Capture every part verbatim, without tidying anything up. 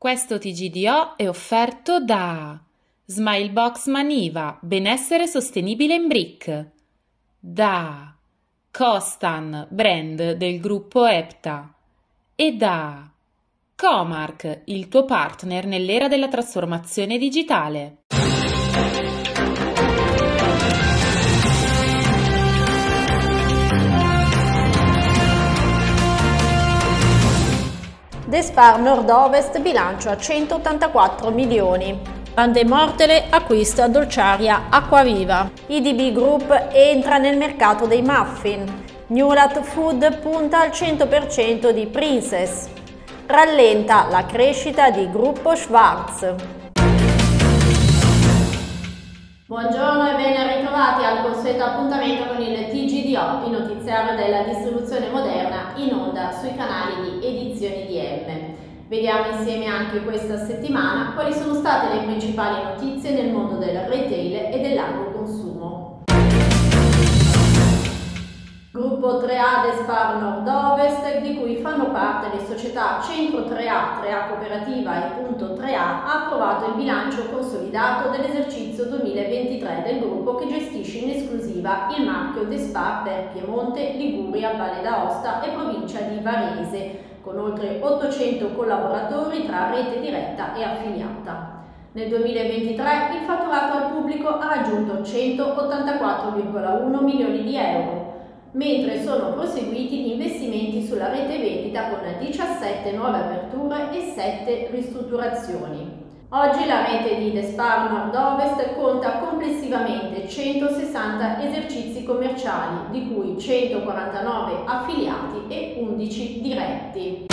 Questo T G D O è offerto da Smilebox Maniva, benessere sostenibile in brick, da Costan, brand del gruppo Epta, e da Comark, il tuo partner nell'era della trasformazione digitale. Despar Nord-Ovest bilancio a centottantaquattro milioni. Vandemortele acquista Dolciaria Acquaviva. I D B Group entra nel mercato dei muffin. Newlat Food punta al cento per cento di Princess. Rallenta la crescita di Gruppo Schwarz. Buongiorno e ben ritrovati al consueto appuntamento con il T G D O, il notiziario della distribuzione moderna in onda sui canali di Edizioni D M. Vediamo insieme anche questa settimana quali sono state le principali notizie nel mondo del retail e dell'agroconsumo. Gruppo tre A Despar Nord-Ovest, di cui fanno parte le società Centro tre A, tre A Cooperativa e Punto tre A, ha approvato il bilancio consolidato dell'esercizio duemilaventitré del gruppo, che gestisce in esclusiva il marchio Despar per Piemonte, Liguria, Valle d'Aosta e provincia di Varese, con oltre ottocento collaboratori tra rete diretta e affiliata. Nel duemilaventitré il fatturato al pubblico ha raggiunto centottantaquattro virgola uno milioni di euro, mentre sono proseguiti gli investimenti sulla rete vendita con diciassette nuove aperture e sette ristrutturazioni. Oggi la rete di Despar Nord-Ovest conta complessivamente centosessanta esercizi commerciali, di cui centoquarantanove affiliati e undici diretti.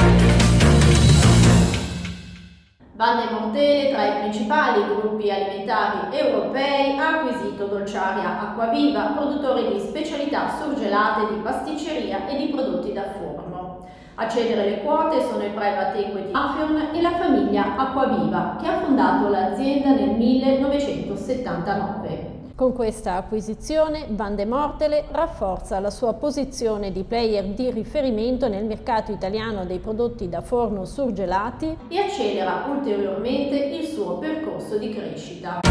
Vandemortele, tra i principali gruppi alimentari europei, ha acquisito Dolciaria Acquaviva, produttore di specialità surgelate, di pasticceria e di prodotti da forno. A cedere le quote sono il private equity Afion e la famiglia Acquaviva, che ha fondato l'azienda nel millenovecentosettantanove. Con questa acquisizione Vandemortele rafforza la sua posizione di player di riferimento nel mercato italiano dei prodotti da forno surgelati e accelera ulteriormente il suo percorso di crescita.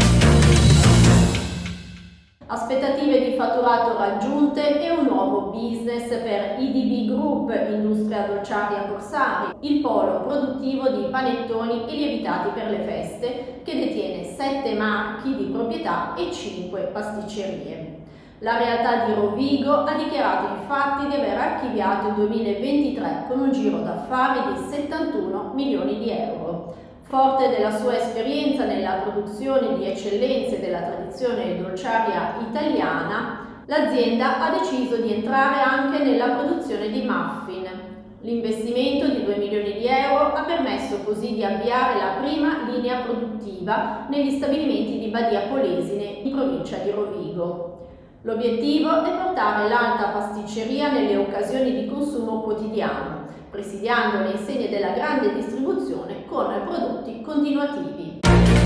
Aspettative di fatturato raggiunte e un nuovo business per I D B Group, Industria Dolciaria Corsari, il polo produttivo di panettoni e lievitati per le feste, che detiene sette marchi di proprietà e cinque pasticcerie. La realtà di Rovigo ha dichiarato infatti di aver archiviato il duemilaventitré con un giro d'affari di settantuno milioni di euro. Forte della sua esperienza nella produzione di eccellenze della tradizione dolciaria italiana, l'azienda ha deciso di entrare anche nella produzione di muffin. L'investimento di due milioni di euro ha permesso così di avviare la prima linea produttiva negli stabilimenti di Badia Polesine, in provincia di Rovigo. L'obiettivo è portare l'alta pasticceria nelle occasioni di consumo quotidiano, presidiando le insegne della grande distribuzione con prodotti continuativi.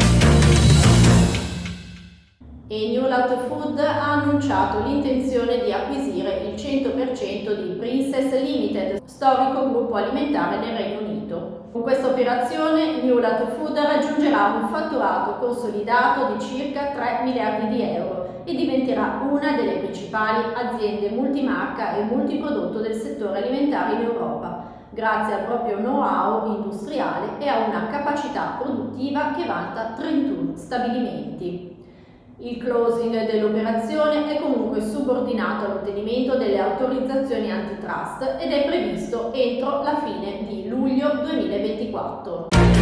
E Newlat Food ha annunciato l'intenzione di acquisire il cento per cento di Princess Limited, storico gruppo alimentare nel Regno Unito. Con questa operazione Newlat Food raggiungerà un fatturato consolidato di circa tre miliardi di euro e diventerà una delle principali aziende multimarca e multiprodotto del settore alimentare in Europa, grazie al proprio know-how industriale e a una capacità produttiva che vanta trentuno stabilimenti. Il closing dell'operazione è comunque subordinato all'ottenimento delle autorizzazioni antitrust ed è previsto entro la fine di luglio duemilaventiquattro.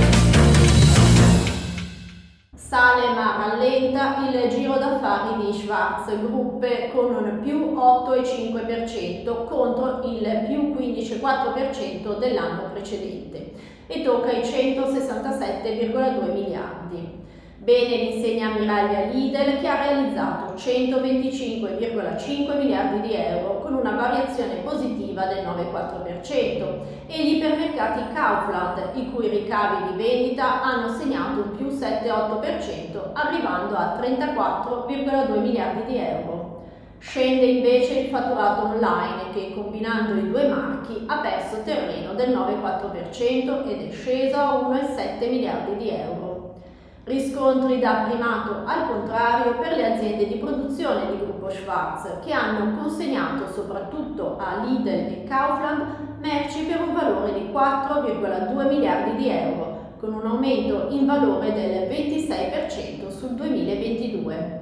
Sale ma rallenta il giro d'affari di Schwarz Group con un più otto virgola cinque per cento contro il più quindici virgola quattro per cento dell'anno precedente e tocca i centosessantasette virgola due miliardi. Bene l'insegna ammiraglia Lidl, che ha realizzato centoventicinque virgola cinque miliardi di euro con una variazione positiva del nove virgola quattro per cento, e gli ipermercati Kaufland, i cui ricavi di vendita hanno segnato un più sette virgola otto per cento, arrivando a trentaquattro virgola due miliardi di euro. Scende invece il fatturato online che, combinando i due marchi, ha perso terreno del nove virgola quattro per cento ed è sceso a uno virgola sette miliardi di euro. Riscontri da primato al contrario per le aziende di produzione di gruppo Schwarz, che hanno consegnato soprattutto a Lidl e Kaufland merci per un valore di quattro virgola due miliardi di euro, con un aumento in valore del ventisei per cento sul duemilaventidue.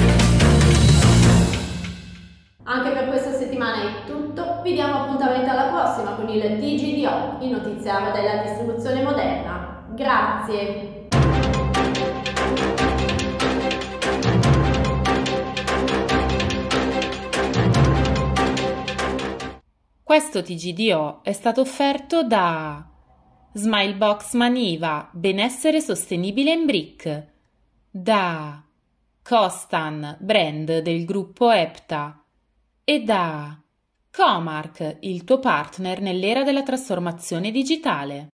Anche per questa settimana è tutto, vi diamo appuntamento alla prossima con il T G D O, il notiziario della distribuzione moderna. Grazie! Questo T G D O è stato offerto da Smilebox Maniva, benessere sostenibile in brick, da Costan, brand del gruppo Epta, e da Comark, il tuo partner nell'era della trasformazione digitale.